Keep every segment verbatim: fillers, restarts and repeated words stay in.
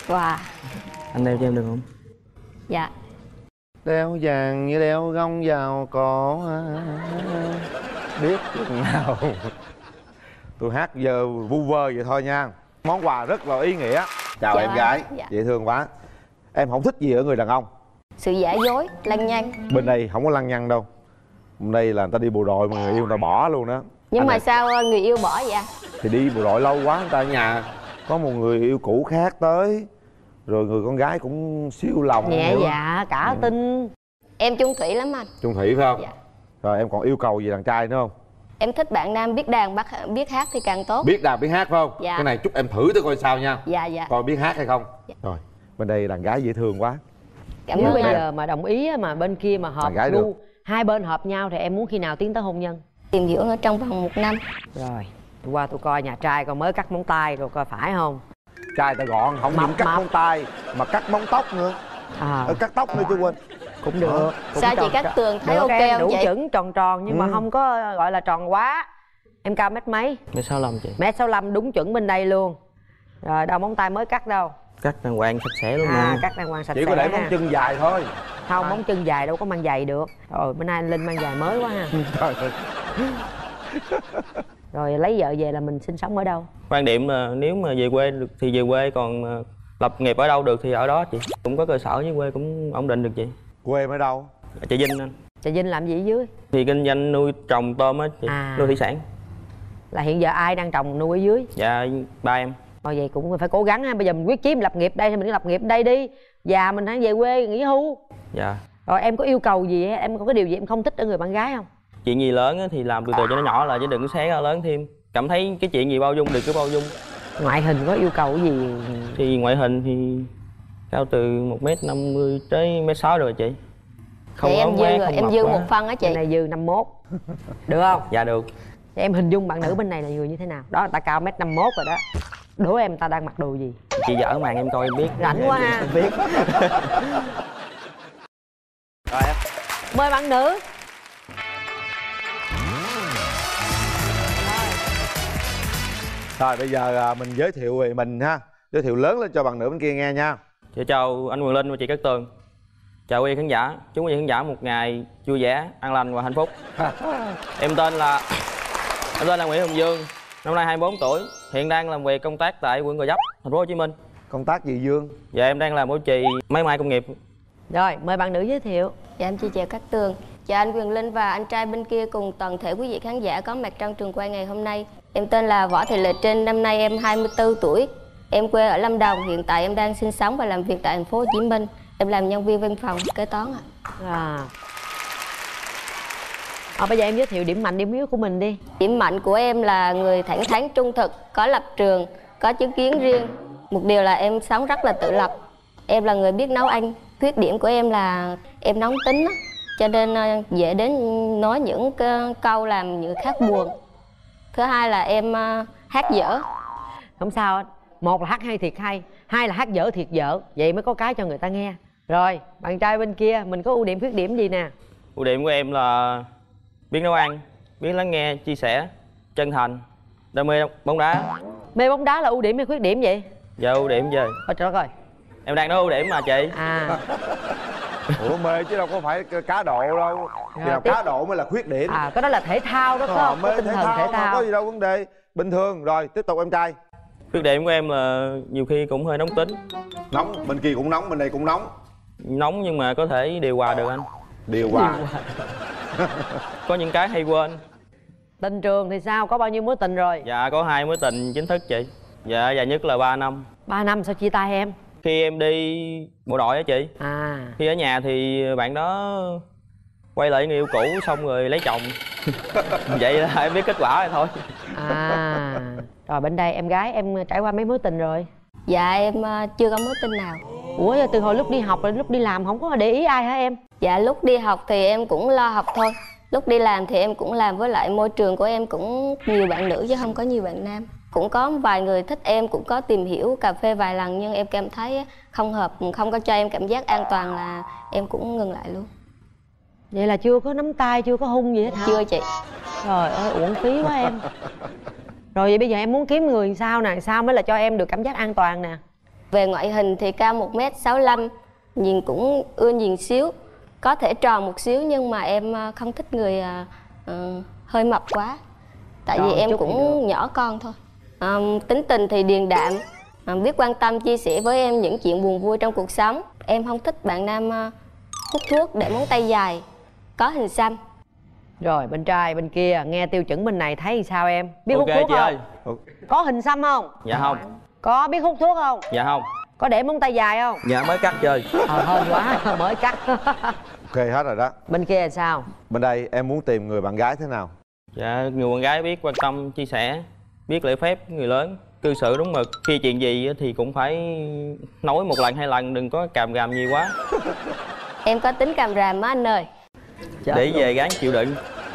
Wow. Anh đeo cho em được không? Dạ. Đeo vàng như đeo gông vào cổ. Biết chừng nào. Tôi hát giờ vu vơ vậy thôi nha. Món quà rất là ý nghĩa. Chào Dạ em gái. dạ. Dễ thương quá. Em không thích gì ở người đàn ông? Sự giả dối, lăng nhăng. Bên đây không có lăng nhăng đâu. Bên đây là người ta đi bộ đội mà người yêu người ta bỏ luôn đó. Nhưng Anh mà này, sao người yêu bỏ vậy? thì đi bộ đội lâu quá người ta ở nhà có một người yêu cũ khác tới. Rồi người con gái cũng siêu lòng. Nhẹ dạ, cả ừ. tin. Em chung thủy lắm anh. Chung thủy phải không? Dạ. Rồi em còn yêu cầu gì đàn trai nữa không? Em thích bạn nam biết đàn biết hát thì càng tốt. Biết đàn biết hát phải không? Dạ. Cái này chúc em thử tôi coi sao nha. Dạ dạ. Coi biết hát hay không. Dạ. Rồi bên đây đàn gái dễ thương quá. Cảm Nếu ơn bây anh. giờ mà đồng ý mà bên kia mà hợp gái gu, được. hai bên hợp nhau thì em muốn khi nào tiến tới hôn nhân? Tìm hiểu nó trong vòng một năm. Rồi tôi qua tôi coi nhà trai coi mới cắt móng tay rồi coi phải không. Trai ta gọn không Mập, những cắt mập. móng tay mà cắt móng tóc nữa. À. Ờ, cắt tóc nữa chứ quên. Cũng được. Cũng Sao chị tròn, Cát tròn. Tường thấy Được ok em, không đủ vậy? chuẩn tròn tròn nhưng Ừ. mà không có gọi là tròn quá. Em cao mét mấy? Mét sáu lăm chị. Mét sáu lăm đúng chuẩn bên đây luôn. Rồi đâu móng tay mới cắt đâu. Cắt đàng hoàng sạch sẽ luôn À mà. cắt đàng hoàng sạch Chỉ sẽ có để ha. móng chân dài thôi. Không, móng chân dài đâu có mang giày được. Rồi bữa nay anh Linh mang giày mới quá ha. Trời ơi. Rồi lấy vợ về là mình sinh sống ở đâu? Quan điểm là nếu mà về quê được thì về quê, còn mà lập nghiệp ở đâu được thì ở đó chị. Cũng có cơ sở với quê cũng ổn định được chị. Quê em ở đâu? Ở Trà Vinh anh. Trà Vinh làm gì ở dưới? Thì kinh doanh nuôi trồng tôm á chị. À. Nuôi thủy sản. Là hiện giờ ai đang trồng nuôi ở dưới? Dạ ba em. Thôi vậy cũng phải cố gắng ha. Bây giờ mình quyết chí mình lập nghiệp đây thì mình cứ lập nghiệp đây đi. Già mình hãy về quê nghỉ hưu. Dạ. Rồi em có yêu cầu gì? Em có cái điều gì em không thích ở người bạn gái không? Chuyện gì lớn á thì làm từ từ cho nó nhỏ lại chứ đừng có xé ra lớn thêm. Cảm thấy cái chuyện gì bao dung được cứ bao dung. Ngoại hình có yêu cầu cái gì? Thì ngoại hình thì cao từ một mét năm mươi tới mét sáu rồi chị. Vậy em ốm dư quá, rồi, không em mập dư quá. một phân á chị. Cái này dư năm mốt. Được không? Dạ được. Vậy em hình dung bạn nữ bên này là người như thế nào? Đó người ta cao mét năm mốt rồi đó. Đố em người ta đang mặc đồ gì? Chị dở màn em coi em biết. Rảnh quá ha. Em biết. Rồi em. Mời bạn nữ. Rồi bây giờ à, mình giới thiệu về mình ha. Giới thiệu lớn lên cho bạn nữ bên kia nghe nha. Dạ, chào anh Quyền Linh và chị Cát Tường. Chào quý vị khán giả. Chúc quý vị khán giả một ngày vui vẻ, an lành và hạnh phúc. Em tên là Em tên là Nguyễn Hồng Dương. Năm nay hai mươi bốn tuổi. Hiện đang làm việc công tác tại quận Gò Vấp, thành phố Hồ Chí Minh. Công tác gì Dương? Dạ em đang làm bảo trì máy may công nghiệp. Rồi mời bạn nữ giới thiệu. Dạ em chị chào Cát Tường. Chào anh Quyền Linh và anh trai bên kia cùng toàn thể quý vị khán giả có mặt trong trường quay ngày hôm nay. Em tên là Võ Thị Lệ Trinh, năm nay em hai mươi tư tuổi. Em quê ở Lâm Đồng, hiện tại em đang sinh sống và làm việc tại thành phố Hồ Chí Minh. Em làm nhân viên văn phòng kế toán ạ. À. À, bây giờ em giới thiệu điểm mạnh điểm yếu của mình đi. Điểm mạnh của em là người thẳng thắn trung thực, có lập trường, có chính kiến riêng. Một điều là em sống rất là tự lập. Em là người biết nấu ăn. Khuyết điểm của em là em nóng tính á, cho nên dễ đến nói những câu làm người khác buồn. Thứ hai là em hát dở. Không sao. Một là hát hay thiệt hay, hai là hát dở thiệt dở. Vậy mới có cái cho người ta nghe. Rồi bạn trai bên kia mình có ưu điểm khuyết điểm gì nè? Ưu điểm của em là biết nấu ăn, biết lắng nghe, chia sẻ, chân thành, đam mê bóng đá. Mê bóng đá là ưu điểm hay khuyết điểm vậy? Dạ ưu điểm gì? Ôi trời đất ơi. Em đang nói ưu điểm mà chị. À. Ủa mê chứ đâu có phải cá độ đâu. Thì nào tiếp. cá độ mới là khuyết điểm. À cái đó là thể thao đó phải Ờ, không? mê Có tinh thể thần thao, thể mà thao. có gì đâu vấn đề. Bình thường. Rồi tiếp tục em trai. Khuyết điểm của em là nhiều khi cũng hơi nóng tính. Nóng, bên kia cũng nóng, bên đây cũng nóng. Nóng nhưng mà có thể điều hòa được anh. Điều hòa. Có những cái hay quên. Tình trường thì sao? Có bao nhiêu mối tình rồi? Dạ có hai mối tình chính thức chị. Dạ dài nhất là ba năm. Ba năm sao chia tay em? Khi em đi bộ đội á chị. À. Khi ở nhà thì bạn đó quay lại người yêu cũ xong rồi lấy chồng. Vậy là em biết kết quả rồi thôi. À. Rồi bên đây em gái em trải qua mấy mối tình rồi? Dạ em chưa có mối tình nào. Ủa từ hồi lúc đi học rồi lúc đi làm không có để ý ai hả em? Dạ lúc đi học thì em cũng lo học thôi. Lúc đi làm thì em cũng làm, với lại môi trường của em cũng nhiều bạn nữ chứ không có nhiều bạn nam. Cũng có vài người thích em, cũng có tìm hiểu cà phê vài lần nhưng em cảm thấy không hợp, không có cho em cảm giác an toàn là em cũng ngừng lại luôn. Vậy là chưa có nắm tay, chưa có hung gì hết hả? Chưa chị. Trời ơi uổng phí quá em. Rồi vậy bây giờ em muốn kiếm người sao nè, sao mới là cho em được cảm giác an toàn nè? Về ngoại hình thì cao một mét sáu lăm, nhìn cũng ưa nhìn xíu, có thể tròn một xíu nhưng mà em không thích người uh, hơi mập quá. Tại Tròn vì em chút thì cũng nhỏ con thôi. À, tính tình thì điềm đạm, à, biết quan tâm chia sẻ với em những chuyện buồn vui trong cuộc sống. Em không thích bạn nam uh, hút thuốc, để móng tay dài, có hình xăm. Rồi bên trai bên kia nghe tiêu chuẩn bên này thấy sao em? Biết Ok hút thuốc chị không? ơi. Có hình xăm không? Dạ không. Có biết hút thuốc không? Dạ không. Có để móng tay dài không? Dạ mới cắt chơi. Ờ hên quá mới cắt. Ok hết rồi đó. Bên kia là sao? Bên đây em muốn tìm người bạn gái thế nào? Dạ người con gái biết quan tâm chia sẻ, biết lễ phép người lớn, cư xử đúng mực. Khi chuyện gì thì cũng phải nói một lần hai lần, đừng có càm ràm nhiều quá. Em có tính càm ràm á anh ơi. Chết Để luôn. về gán chịu đựng.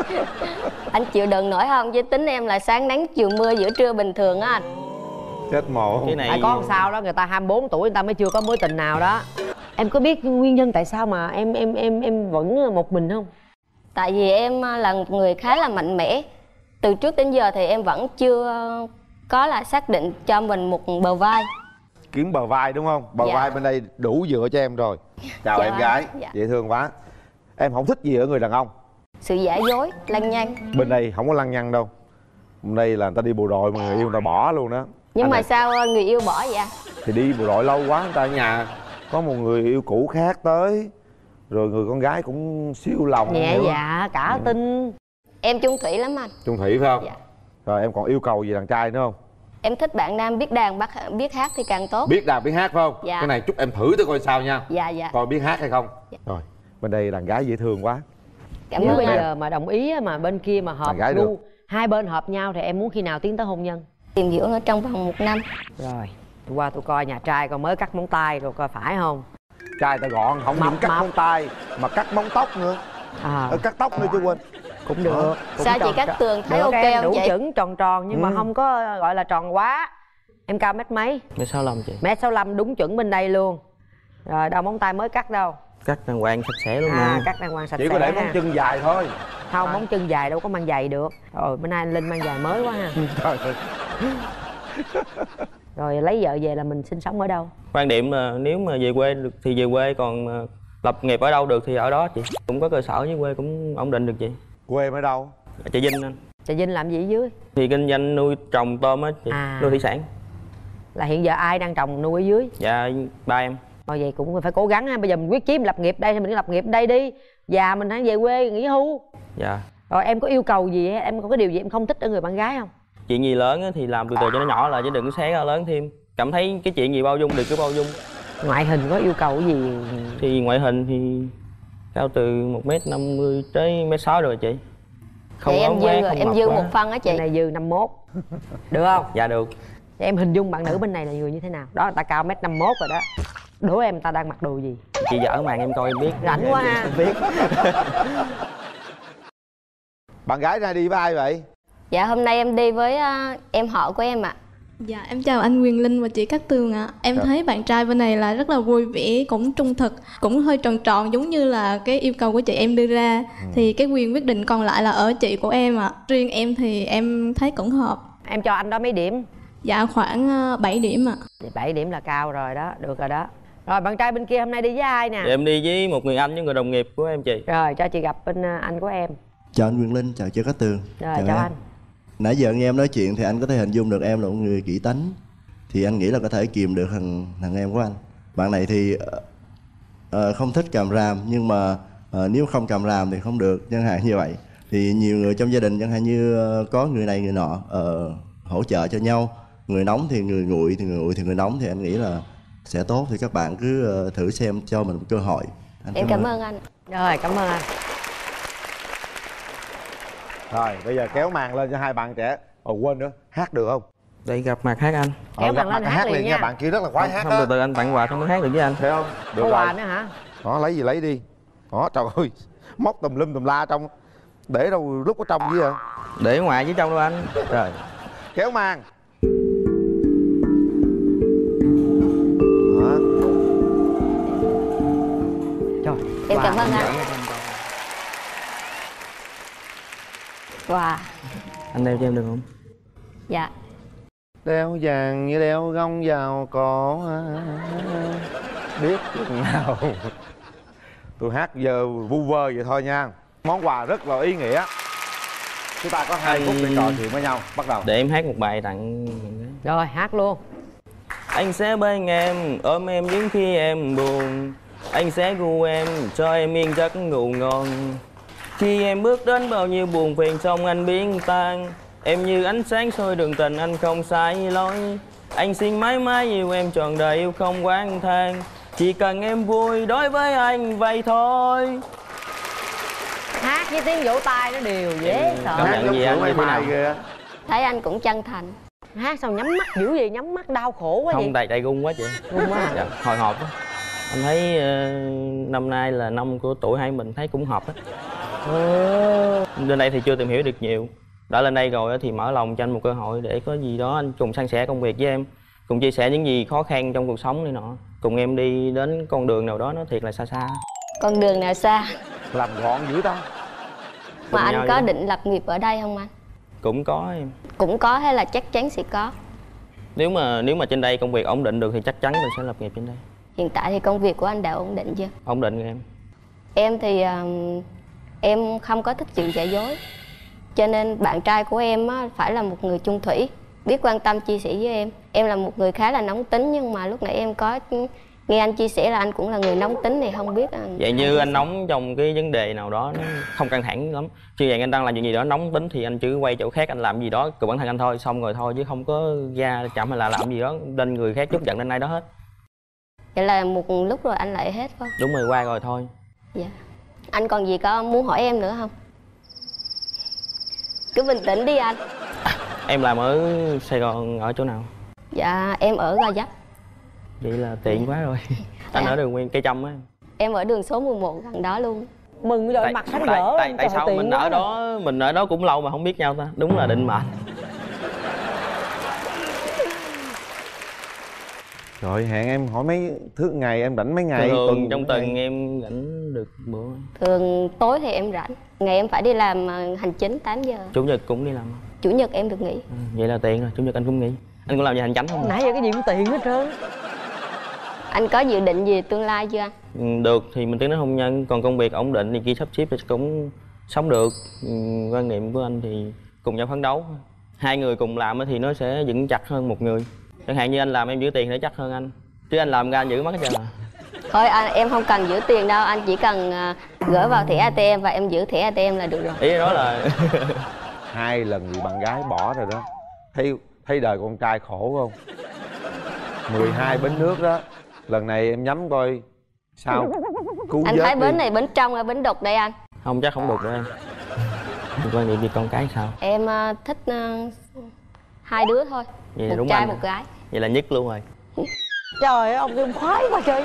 Anh chịu đựng nổi không? Với tính em là sáng nắng chiều mưa giữa trưa bình thường á anh. Chết mồ. Cái này Tại có sao đó người ta hai mươi bốn tuổi người ta mới chưa có mối tình nào đó. Em có biết nguyên nhân tại sao mà em em em em vẫn một mình không? Tại vì em là một người khá là mạnh mẽ. Từ trước đến giờ thì em vẫn chưa có là xác định cho mình một bờ vai. Kiếm bờ vai đúng không? Bờ Dạ. vai bên đây đủ dựa cho em rồi. Chào Dạ em vâng. gái. Dạ. Dễ thương quá. Em không thích gì ở người đàn ông? Sự giả dối, lăng nhăng. Bên đây không có lăng nhăng đâu. Bên đây là người ta đi bộ đội mà người yêu người ta bỏ luôn đó. Nhưng Anh mà này sao người yêu bỏ vậy? thì đi bộ đội lâu quá người ta ở nhà có một người yêu cũ khác tới, rồi người con gái cũng siêu lòng. Nhẹ hiểu không? dạ cả tin. Em chung thủy lắm anh. Chung thủy phải không? Dạ. Rồi em còn yêu cầu gì đàn trai nữa không? Em thích bạn nam biết đàn bắt biết hát thì càng tốt. Biết đàn biết hát phải không? Dạ. Cái này chút em thử tôi coi sao nha. Dạ dạ. Coi biết hát hay không. Dạ. Rồi bên đây đàn gái dễ thương quá. Cảm Nếu ơn bây anh. giờ mà đồng ý á, mà bên kia mà hợp Bạn gái gu, được. hai bên hợp nhau thì em muốn khi nào tiến tới hôn nhân? Tìm hiểu ở trong vòng một năm. Rồi tôi qua tôi coi nhà trai coi mới cắt móng tay rồi coi phải không? Trai ta gọn không Mập, những cắt mập. móng tay mà cắt móng tóc nữa. À, Ờ, cắt tóc nữa chứ quên. cũng được. Ờ. Cũng Sao chị tròn- Cát Tường thấy được, ok em không đủ chị? chuẩn tròn tròn nhưng mà Ừ. không có gọi là tròn quá. Em cao mét mấy? Mét sáu lăm chị. Mét sáu lăm đúng chuẩn bên đây luôn. Rồi đâu móng tay mới cắt đâu. Cắt đàng hoàng sạch sẽ luôn À mà. cắt đàng hoàng sạch Chỉ sẽ có để ha. móng chân dài thôi. Không móng chân dài đâu có mang giày được. Rồi bữa nay anh Linh mang giày mới quá ha. Trời ơi. Rồi lấy vợ về là mình sinh sống ở đâu? Quan điểm là nếu mà về quê được thì về quê, còn mà lập nghiệp ở đâu được thì ở đó chị. Cũng có cơ sở với quê cũng ổn định được chị. Quê em ở đâu? Ở Trà Vinh anh. Trà Vinh làm gì ở dưới? Thì kinh doanh nuôi trồng tôm á chị. À. Nuôi thủy sản. Là hiện giờ ai đang trồng nuôi ở dưới? Dạ ba em. Rồi vậy cũng phải cố gắng ha. Bây giờ mình quyết chí mình lập nghiệp đây thì mình cứ lập nghiệp đây đi. Già mình hãy về quê nghỉ hưu. Dạ. Rồi em có yêu cầu gì? Em có cái điều gì em không thích ở người bạn gái không? Chuyện gì lớn á thì làm từ từ cho nó nhỏ lại chứ đừng có xé ra lớn thêm. Cảm thấy cái chuyện gì bao dung được cứ bao dung. Ngoại hình có yêu cầu cái gì? Thì ngoại hình thì cao từ một mét năm mươi tới mét sáu rồi chị. Vậy em ốm dư quá, rồi, không em mập dư quá. một phân á chị. Cái này dư năm mốt. Được không? Dạ được. Vậy em hình dung bạn nữ bên này là người như thế nào? Đó người ta cao mét năm mốt rồi đó. Đố em ta đang mặc đồ gì? Chị dở màn em coi em biết. Rảnh quá ha. Biết. Bạn gái ra đi với ai vậy? Dạ hôm nay em đi với uh, em họ của em ạ. Dạ em chào anh Quyền Linh và chị Cát Tường ạ. Em Dạ. thấy bạn trai bên này là rất là vui vẻ, cũng trung thực, cũng hơi tròn tròn giống như là cái yêu cầu của chị em đưa ra. Ừ. Thì cái quyền quyết định còn lại là ở chị của em ạ. Riêng em thì em thấy cũng hợp. Em cho anh đó mấy điểm? Dạ khoảng ờ, bảy điểm ạ. bảy điểm là cao rồi đó, được rồi đó. Rồi bạn trai bên kia hôm nay đi với ai nè? Dạ, em đi với một người anh với người đồng nghiệp của em chị. Rồi cho chị gặp bên à, anh của em. Chào anh Quyền Linh, chào chị Cát Tường. Rồi chào, em. anh. Nãy giờ nghe em nói chuyện thì anh có thể hình dung được em là một người kỹ tánh. Thì anh nghĩ là có thể kìm được thằng thằng em của anh. Bạn này thì uh, không thích càm ràm, nhưng mà uh, nếu không càm ràm thì không được, chẳng hạn như vậy. Thì nhiều người trong gia đình chẳng hạn như uh, có người này người nọ uh, hỗ trợ cho nhau. Người nóng thì người nguội, thì người nguội thì người nóng, thì anh nghĩ là sẽ tốt. Thì các bạn cứ uh, thử xem cho mình một cơ hội. Anh Em cảm ơn anh. Rồi cảm ơn anh. Rồi bây giờ kéo màn lên cho hai bạn trẻ. Ồ quên nữa, hát được không? Đây gặp mặt hát anh. Kéo Ờ, gặp màn lên mặt hát liền liền nha. nha. Bạn kia rất là khoái hát Không từ đó. từ anh tặng quà xong mới hát được với anh. Thấy không? Được Có rồi. quà nữa hả? Đó lấy gì lấy đi. Đó trời ơi, móc tùm lum tùm la trong. Để đâu lúc ở trong gì vậy? Để ngoài với trong đâu anh. Rồi. Kéo màn. Đó. Trời. Em quà cảm ơn anh anh. gửi. Wow. Anh đeo cho em được không? Dạ. Đeo vàng như đeo gông vào cổ à, biết chừng nào. Tôi hát giờ vu vơ vậy thôi nha. Món quà rất là ý nghĩa. Chúng ta có hai phút để trò chuyện với nhau. Bắt đầu. Để em hát một bài tặng. Rồi hát luôn. Anh sẽ bên em, ôm em những khi em buồn. Anh sẽ gu em, cho em yên giấc ngủ ngon. Khi em bước đến bao nhiêu buồn phiền trong anh biến tan. Em như ánh sáng soi đường tình anh không sai lối. Anh xin mãi mãi yêu em trọn đời yêu không oán than. Chỉ cần em vui đối với anh vậy thôi. Hát với tiếng vỗ tay nó đều dễ sợ. Cảm nhận gì anh như thế nào? Kìa. Thấy anh cũng chân thành. Hát sao nhắm mắt dữ vậy, nhắm mắt đau khổ quá vậy. Không, đầy đầy gung quá chị. Gung quá hả? Dạ, hồi hộp á. Anh thấy uh, năm nay là năm của tuổi hai mình thấy cũng hợp á. Ừ. Lên đây thì chưa tìm hiểu được nhiều. Đã lên đây rồi thì mở lòng cho anh một cơ hội để có gì đó anh cùng san sẻ công việc với em, cùng chia sẻ những gì khó khăn trong cuộc sống này nọ, cùng em đi đến con đường nào đó nó thiệt là xa xa. Con đường nào xa? Làm gọn dữ ta. Mà anh có vậy. định lập nghiệp ở đây không anh? Cũng có em. Cũng có hay là chắc chắn sẽ có? Nếu mà nếu mà trên đây công việc ổn định được thì chắc chắn mình sẽ lập nghiệp trên đây. Hiện tại thì công việc của anh đã ổn định chưa? Ổn định rồi em. Em thì uh, em không có thích chuyện giả dối. Cho nên bạn trai của em á, phải là một người chung thủy, biết quan tâm chia sẻ với em. Em là một người khá là nóng tính, nhưng mà lúc nãy em có nghe anh chia sẻ là anh cũng là người nóng tính thì không biết anh. Vậy như anh nóng trong cái vấn đề nào đó nó không căng thẳng lắm. Chứ vậy anh đang làm chuyện gì đó nóng tính thì anh chỉ quay chỗ khác anh làm gì đó của bản thân anh thôi, xong rồi thôi, chứ không có ra chậm hay là làm gì đó lên người khác chút giận lên ai đó hết. Vậy là một lúc rồi anh lại hết phải không? Đúng rồi, qua rồi thôi. Dạ. Anh còn gì có muốn hỏi em nữa không? Cứ bình tĩnh đi anh. Em làm ở Sài Gòn ở chỗ nào? Dạ em ở Gò Vấp. Vậy là tiện quá rồi. Anh Dạ. ở đường Nguyên Cây Trâm á. Em ở đường số mười một gần đó luôn. Mừng rồi, Tại, mặt sáng tại, rỡ. tại, tại sao mình ở đó đó mình ở đó cũng lâu mà không biết nhau ta? Đúng là định mệnh. Rồi hẹn em hỏi mấy thứ ngày em rảnh mấy ngày? Thường tuần trong ngày? tuần em rảnh được bữa. Thường tối thì em rảnh. Ngày em phải đi làm ờ, hành chính tám giờ. Chủ nhật cũng đi làm. Chủ nhật em được nghỉ. À, vậy là tiện rồi, chủ nhật anh cũng nghỉ. Anh cũng làm gì hành chánh không? nãy giờ cái gì cũng tiền hết trơn. Anh có dự định gì tương lai chưa anh? Ừ, được thì mình tiến đến hôn nhân, còn công việc ổn định thì kia sắp xếp thì cũng sống được. Ừ, quan niệm của anh thì cùng nhau phấn đấu. Hai người cùng làm thì nó sẽ vững chắc hơn một người. Chẳng hạn như anh làm em giữ tiền để chắc hơn anh, chứ anh làm ra anh giữ mất hết trơn à. Thôi anh, em không cần giữ tiền đâu, anh chỉ cần uh, gửi vào thẻ a tê em và em giữ thẻ a tê em là được rồi. Ý đó là Hai lần bị bạn gái bỏ rồi đó. Thấy thấy đời con trai khổ không? mười hai bến nước đó. Lần này em nhắm coi sao cứu Anh vớt thấy đi. bến này bến trong hay bến đục đây anh? không, chắc không được đâu em. Quan niệm đi con cái sao? Em uh, thích uh, hai đứa thôi. Vậy một đúng trai anh. một gái. Vậy là nhất luôn rồi. Trời ơi, ông kim khoái quá trời.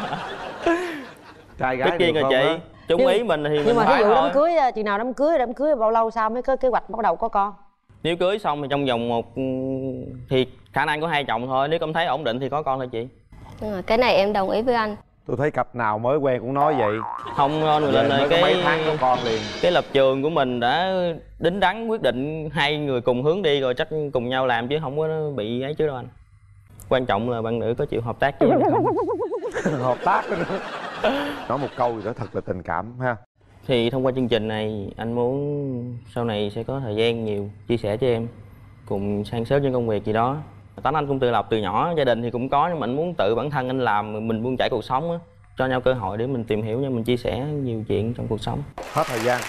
Trai gái Tất nhiên được rồi không chị. á? Trúng Nhưng- ý mình thì Nhưng mình mà phải ví dụ thôi. đám cưới, chừng nào đám cưới, đám cưới bao lâu sau mới có kế hoạch bắt đầu có con? Nếu cưới xong thì trong vòng một thì khả năng có hai chồng thôi, nếu cảm thấy ổn định thì có con thôi chị. Nhưng mà cái này em đồng ý với anh. Tôi thấy cặp nào mới quen cũng nói vậy. Không anh người Về lên mới ơi, có mấy cái tháng có con liền. cái lập trường của mình đã đính đắn quyết định hai người cùng hướng đi rồi chắc cùng nhau làm chứ không có bị ấy chứ đâu anh. Quan trọng là bạn nữ có chịu hợp tác với em không. Hợp tác nữa. Nói một câu gì đó thật là tình cảm ha. Thì thông qua chương trình này anh muốn sau này sẽ có thời gian nhiều chia sẻ cho em, cùng san sớt những công việc gì đó. Tánh anh cũng tự lập từ nhỏ, gia đình thì cũng có, nhưng mà anh muốn tự bản thân anh làm, mình buông trải cuộc sống á, cho nhau cơ hội để mình tìm hiểu nhau, mình chia sẻ nhiều chuyện trong cuộc sống. Hết thời gian.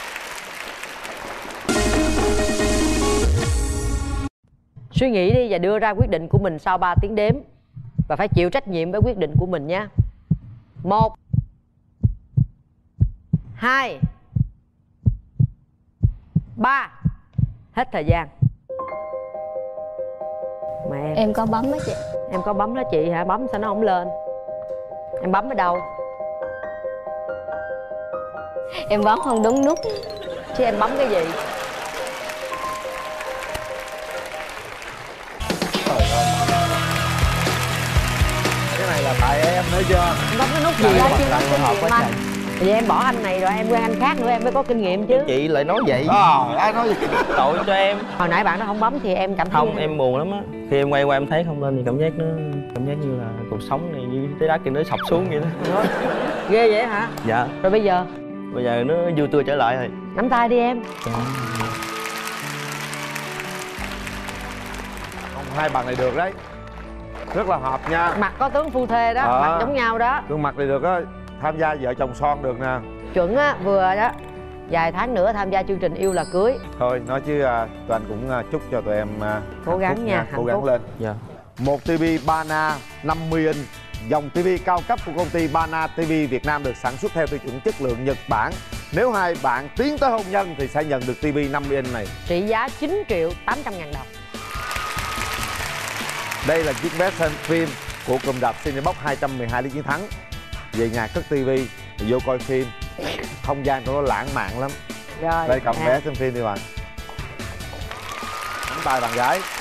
Suy nghĩ đi và đưa ra quyết định của mình sau ba tiếng đếm. Và phải chịu trách nhiệm với quyết định của mình nha. Một, hai, ba. Hết thời gian. Mà em, Em có bấm á chị. em có bấm đó chị hả? Bấm sao nó không lên? Em bấm ở đâu? Em bấm không đúng nút. Chứ em bấm cái gì? Cái này là tại em nữa chưa? Em bấm cái nút gì? Dạ Đó chưa có Đang kinh hợp nghiệm quá anh. trời. Vậy em bỏ anh này rồi em quen anh khác nữa em mới có kinh nghiệm chứ. Chị lại nói vậy. Ờ, ai nói gì? Tội cho em. Hồi nãy bạn nó không bấm thì em cảm thấy Không, em buồn lắm á. Khi em quay qua em thấy không lên thì cảm giác nó cảm giác như là cuộc sống này như trái đất thì nó sập xuống vậy đó. Ghê vậy hả? Dạ. Rồi bây giờ Bây giờ nó vui tươi trở lại rồi. nắm tay đi em. Không, hai bạn này được đấy, rất là hợp nha. Mặt có tướng phu thê đó, Ờ. mặt giống nhau đó. Gương mặt này được á, tham gia vợ chồng son được nè. Chuẩn á, vừa đó. Vài tháng nữa tham gia chương trình Yêu Là Cưới. Thôi nói chứ à, tụi anh cũng à, chúc cho tụi em à, Cố gắng hạnh phúc nha, cố hạnh gắng phúc. lên. Dạ. Một tivi Bana năm mươi inch, dòng tivi cao cấp của công ty Bana ti vi Việt Nam được sản xuất theo tiêu chuẩn chất lượng Nhật Bản. Nếu hai bạn tiến tới hôn nhân thì sẽ nhận được tivi năm mươi inch này. Trị giá chín triệu tám trăm ngàn đồng. Đây là chiếc vé xem phim của cụm rạp Cinebox hai trăm mười hai Lý Chiến Thắng. Về nhà cất tivi, vô coi phim, không gian của nó lãng mạn lắm. Rồi. Đây cầm à. vé xem phim đi bạn. Nắm tay bạn gái.